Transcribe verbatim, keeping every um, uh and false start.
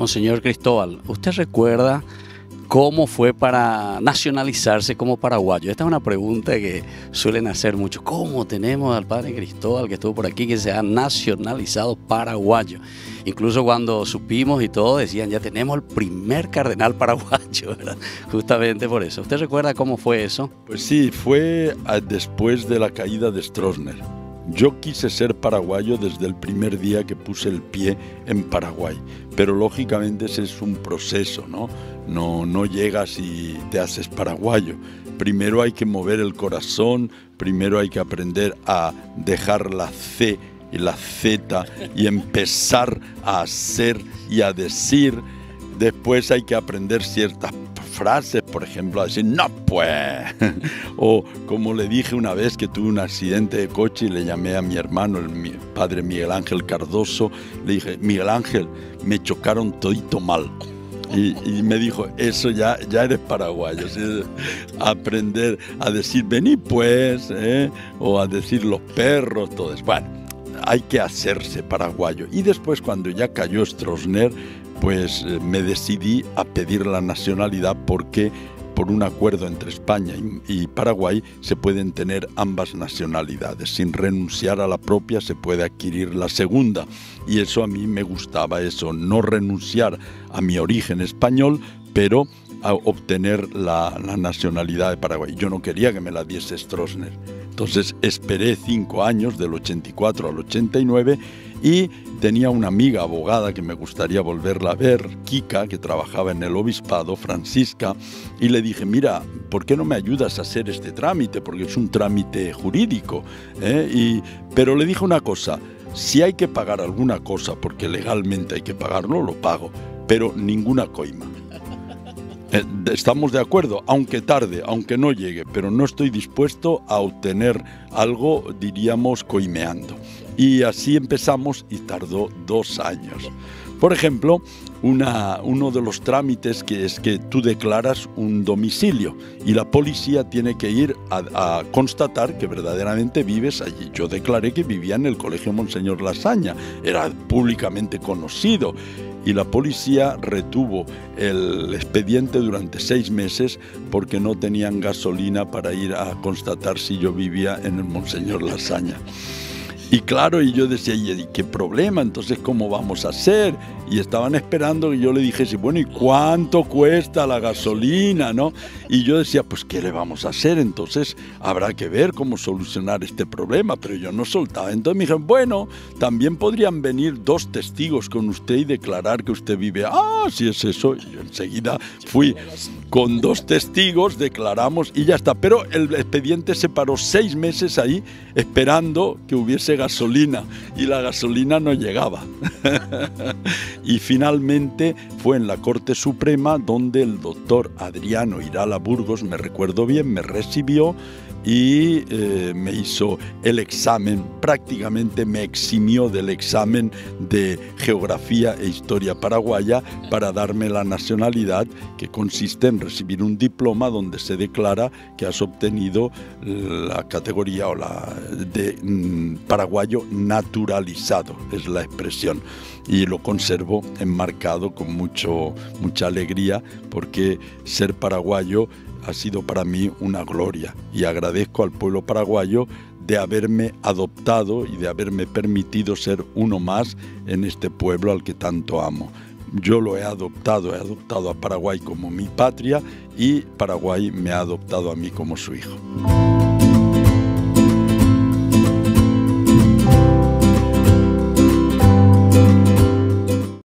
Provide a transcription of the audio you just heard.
Monseñor Cristóbal, ¿usted recuerda cómo fue para nacionalizarse como paraguayo? Esta es una pregunta que suelen hacer muchos. ¿Cómo tenemos al padre Cristóbal que estuvo por aquí que se ha nacionalizado paraguayo? Incluso cuando supimos y todo decían, ya tenemos el primer cardenal paraguayo, ¿verdad? Justamente por eso. ¿Usted recuerda cómo fue eso? Pues sí, fue después de la caída de Stroessner. Yo quise ser paraguayo desde el primer día que puse el pie en Paraguay, pero lógicamente ese es un proceso, ¿no? No, no llegas y te haces paraguayo. Primero hay que mover el corazón, primero hay que aprender a dejar la C y la Z y empezar a hacer y a decir. Después hay que aprender ciertas frases, por ejemplo, a decir, no pues, o como le dije una vez que tuve un accidente de coche y le llamé a mi hermano, el mi padre Miguel Ángel Cardoso, le dije, Miguel Ángel, me chocaron todito mal. Y, y me dijo, eso ya, ya eres paraguayo, ¿sí? Aprender a decir, vení pues, ¿eh? O a decir los perros, todo eso. Bueno, hay que hacerse paraguayo. Y después cuando ya cayó Stroessner, pues me decidí a pedir la nacionalidad porque por un acuerdo entre España y Paraguay se pueden tener ambas nacionalidades. Sin renunciar a la propia se puede adquirir la segunda. Y eso a mí me gustaba, eso, no renunciar a mi origen español, pero a obtener la, la nacionalidad de Paraguay. Yo no quería que me la diese Stroessner. Entonces esperé cinco años, del ochenta y cuatro al ochenta y nueve, y tenía una amiga abogada que me gustaría volverla a ver, Kika, que trabajaba en el obispado, Francisca, y le dije, mira, ¿por qué no me ayudas a hacer este trámite? Porque es un trámite jurídico, ¿eh? Y, pero le dije una cosa, si hay que pagar alguna cosa, porque legalmente hay que pagarlo, lo pago, pero ninguna coima. Estamos de acuerdo, aunque tarde, aunque no llegue, pero no estoy dispuesto a obtener algo, diríamos, coimeando. Y así empezamos y tardó dos años. Por ejemplo, una, uno de los trámites que es que tú declaras un domicilio y la policía tiene que ir a, a constatar que verdaderamente vives allí. Yo declaré que vivía en el Colegio Monseñor Lasaña, era públicamente conocido. Y la policía retuvo el expediente durante seis meses porque no tenían gasolina para ir a constatar si yo vivía en el Monseñor Lasaña. Y claro, y yo decía, ¿y qué problema? Entonces, ¿cómo vamos a hacer? Y estaban esperando que yo le dijese, bueno, ¿y cuánto cuesta la gasolina, no? Y yo decía, pues, ¿qué le vamos a hacer? Entonces, habrá que ver cómo solucionar este problema, pero yo no soltaba. Entonces me dijeron, bueno, también podrían venir dos testigos con usted y declarar que usted vive. Ah, si es eso. Y yo enseguida fui con dos testigos, declaramos y ya está. Pero el expediente se paró seis meses ahí esperando que hubiese gasolina y la gasolina no llegaba. Y finalmente fue en la Corte Suprema donde el doctor Adriano Irala Burgos, me recuerdo bien, me recibió y eh, me hizo el examen, prácticamente me eximió del examen de Geografía e Historia Paraguaya para darme la nacionalidad, que consiste en recibir un diploma donde se declara que has obtenido la categoría o la de mm, paraguayo naturalizado, es la expresión. Y lo conservo enmarcado con mucho, mucha alegría porque ser paraguayo ha sido para mí una gloria y agradezco al pueblo paraguayo de haberme adoptado y de haberme permitido ser uno más en este pueblo al que tanto amo. Yo lo he adoptado, he adoptado a Paraguay como mi patria y Paraguay me ha adoptado a mí como su hijo.